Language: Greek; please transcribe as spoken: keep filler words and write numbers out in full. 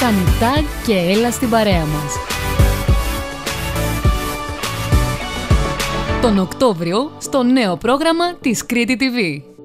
Κάνει tag και έλα στην παρέα μας. Τον Οκτώβριο στο νέο πρόγραμμα της Κρήτη τι βι.